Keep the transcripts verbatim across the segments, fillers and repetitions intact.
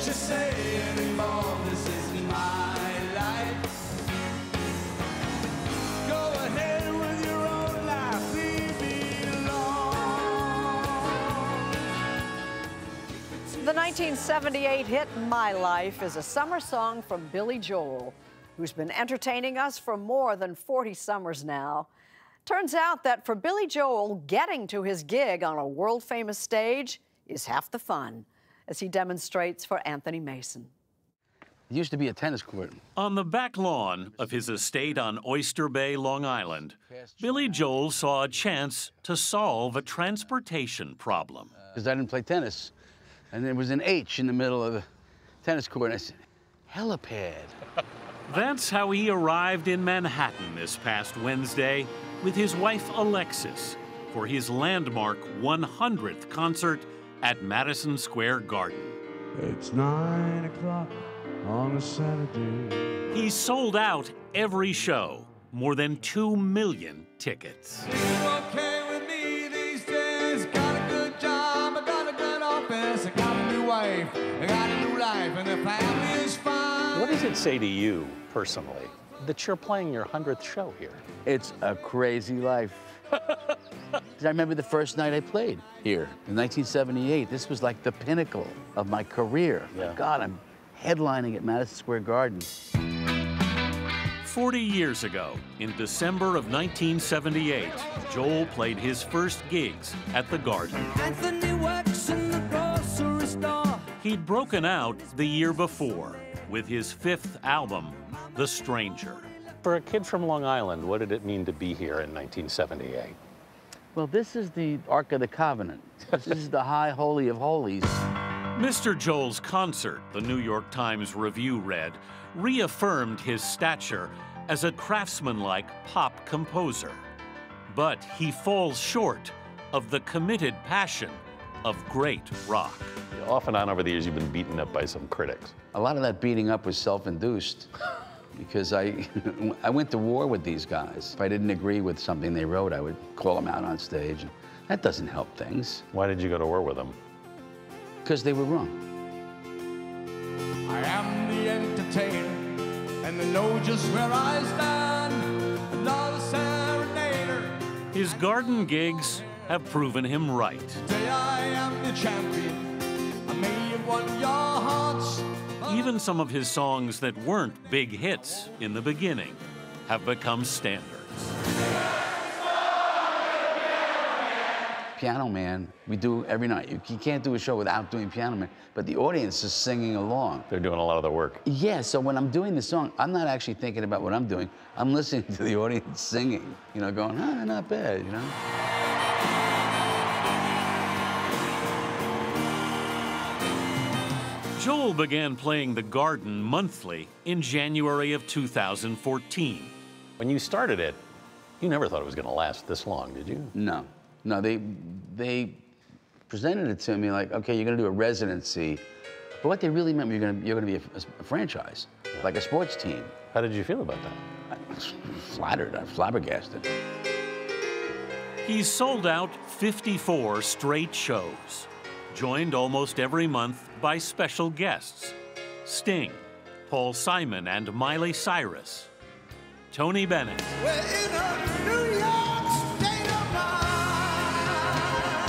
you say anymore, this isn't my life. Go ahead with your own life, leave me alone. The nineteen seventy-eight hit My Life is a summer song from Billy Joel, who's been entertaining us for more than forty summers now. Turns out that for Billy Joel, getting to his gig on a world-famous stage is half the fun, as he demonstrates for Anthony Mason. It used to be a tennis court. On the back lawn of his estate on Oyster Bay, Long Island, Billy Joel saw a chance to solve a transportation problem. Because I didn't play tennis, and there was an H in the middle of the tennis court, and I said, helipad. That's how he arrived in Manhattan this past Wednesday with his wife Alexis for his landmark one hundredth concert at Madison Square Garden. It's nine o'clock on a Saturday. He sold out every show, more than two million tickets. You okay with me these days? Got a good job, I got a good office, I got a new wife, I got a new life, and the family is fine. What does it say to you personally that you're playing your hundredth show here? It's a crazy life. I remember the first night I played here in nineteen seventy-eight. This was like the pinnacle of my career. Yeah. My God, I'm headlining at Madison Square Garden. Forty years ago, in December of nineteen seventy-eight, Joel played his first gigs at the Garden. Anthony works in the grocery store. He'd broken out the year before with his fifth album, The Stranger. For a kid from Long Island, what did it mean to be here in nineteen seventy-eight? Well, this is the Ark of the Covenant. This is the high holy of holies. Mister Joel's concert, the New York Times Review read, reaffirmed his stature as a craftsmanlike pop composer. But he falls short of the committed passion of great rock. Off and on over the years, you've been beaten up by some critics. A lot of that beating up was self-induced because I, I went to war with these guys. If I didn't agree with something they wrote, I would call them out on stage. That doesn't help things. Why did you go to war with them? Because they were wrong. I am the entertainer, and they know just where I stand. Another serenader. His Garden gigs have proven him right. Today I am the champion. I may have won your hearts. Even some of his songs that weren't big hits in the beginning have become standards. Piano Man, we do every night. You, you can't do a show without doing Piano Man, but the audience is singing along. They're doing a lot of the work. Yeah, so when I'm doing the song, I'm not actually thinking about what I'm doing. I'm listening to the audience singing, you know, going, ah, not bad, you know? Joel began playing the Garden monthly in January of two thousand fourteen. When you started it, you never thought it was going to last this long, did you? No, no, they, they presented it to me like, okay, you're gonna do a residency, but what they really meant, you're gonna, you're gonna be a, a franchise, like a sports team. How did you feel about that? I was flattered, I'm flabbergasted. He's sold out fifty-four straight shows, joined almost every month by special guests: Sting, Paul Simon and Miley Cyrus, Tony Bennett, We're in a New York state of mind.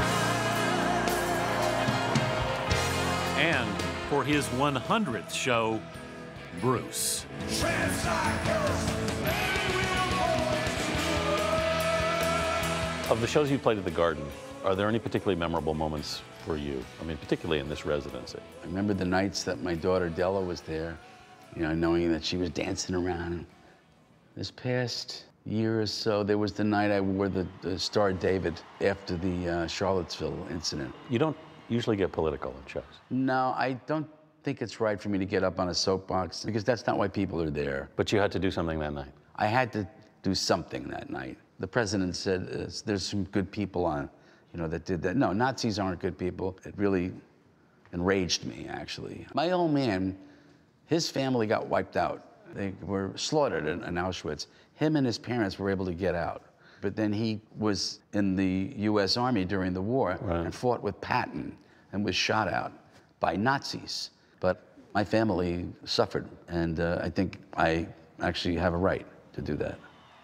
and for his one hundredth show, Bruce. Of the shows you played at the Garden, are there any particularly memorable moments for you? I mean, particularly in this residency. I remember the nights that my daughter Della was there, you know, knowing that she was dancing around. This past year or so, there was the night I wore the, the Star of David after the uh, Charlottesville incident. You don't usually get political in shows. No, I don't think it's right for me to get up on a soapbox because that's not why people are there. But you had to do something that night. I had to do something that night. The president said, uh, there's some good people on, you know, that did that. No, Nazis aren't good people. It really enraged me, actually. My old man, his family got wiped out. They were slaughtered in, in Auschwitz. Him and his parents were able to get out. But then he was in the U S Army during the war, right, and fought with Patton and was shot out by Nazis. but my family suffered, and uh, I think I actually have a right to do that.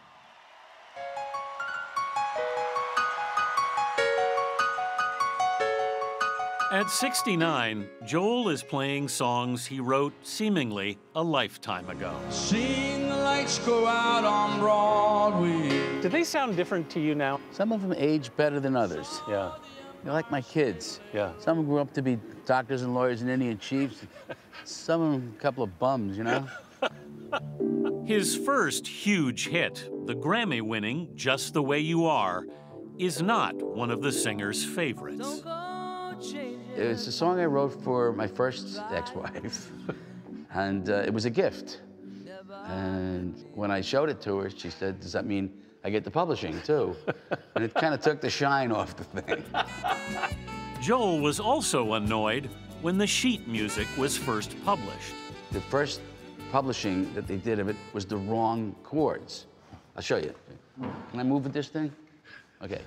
At sixty-nine, Joel is playing songs he wrote seemingly a lifetime ago. Seeing the lights go out on Broadway. Do they sound different to you now? Some of them age better than others. Yeah. They're like my kids. Yeah. Some of them grew up to be doctors and lawyers and Indian chiefs. Some of them a couple of bums, you know? His first huge hit, the Grammy-winning Just the Way You Are, is not one of the singer's favorites. It's a song I wrote for my first ex-wife, and uh, it was a gift. And when I showed it to her, she said, does that mean I get the publishing, too? And it kind of took the shine off the thing. Joel was also annoyed when the sheet music was first published. The first publishing that they did of it was the wrong chords. I'll show you. Can I move with this thing? Okay.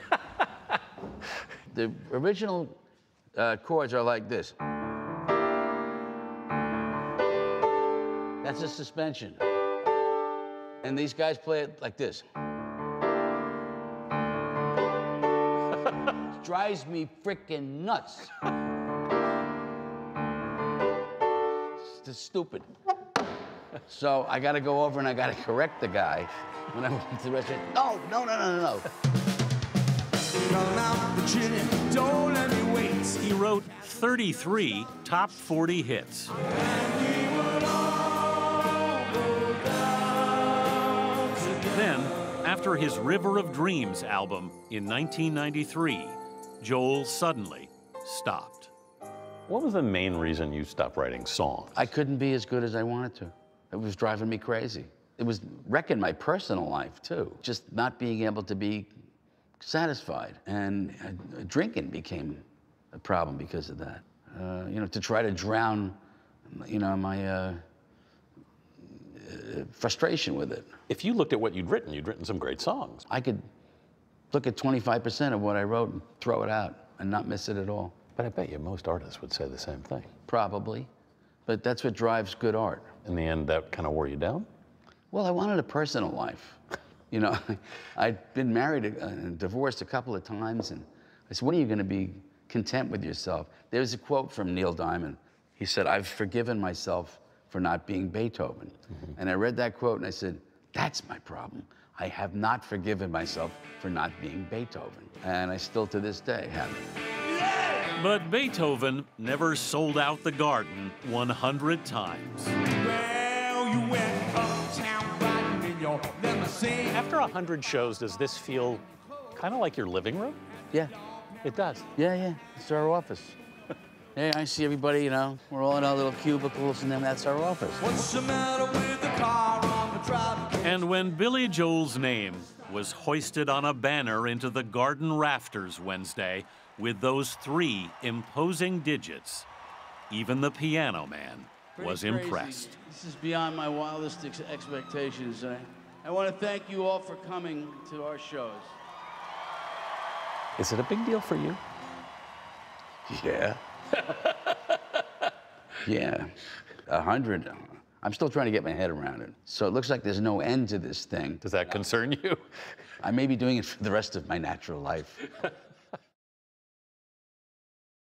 The original uh, chords are like this. That's a suspension. And these guys play it like this. It drives me frickin' nuts. It's just stupid. So I gotta go over and I gotta correct the guy. When I went to the restaurant, no, no, no, no, no, no. Come out, Virginia, don't let me wait. He wrote thirty-three top forty hits. Then, after his River of Dreams album in nineteen ninety-three, Joel suddenly stopped. What was the main reason you stopped writing songs? I couldn't be as good as I wanted to. It was driving me crazy. It was wrecking my personal life, too. Just not being able to be satisfied. And uh, drinking became a problem because of that. Uh, you know, to try to drown, you know, my uh, uh, frustration with it. If you looked at what you'd written, you'd written some great songs. I could look at twenty-five percent of what I wrote and throw it out and not miss it at all. But I bet you most artists would say the same thing. Probably. But that's what drives good art. In the end, that kind of wore you down? Well, I wanted a personal life. You know, I'd been married and divorced a couple of times, and I said, when are you going to be content with yourself? There's a quote from Neil Diamond. He said, I've forgiven myself for not being Beethoven. Mm-hmm. And I read that quote and I said, that's my problem. I have not forgiven myself for not being Beethoven. And I still to this day haven't. But Beethoven never sold out the Garden one hundred times. Well, you went uptown riding in your limousine. After a hundred shows, does this feel kind of like your living room? Yeah. It does. Yeah, yeah. It's our office. Hey, I see everybody, you know, we're all in our little cubicles, and then that's our office. What's the matter with the car on the drive? And when Billy Joel's name was hoisted on a banner into the Garden rafters Wednesday with those three imposing digits, even the Piano Man Pretty was crazy. impressed. This is beyond my wildest ex expectations. I, I want to thank you all for coming to our shows. Is it a big deal for you? Yeah. Yeah. A hundred. I'm still trying to get my head around it. So it looks like there's no end to this thing. Does that concern you? I may be doing it for the rest of my natural life.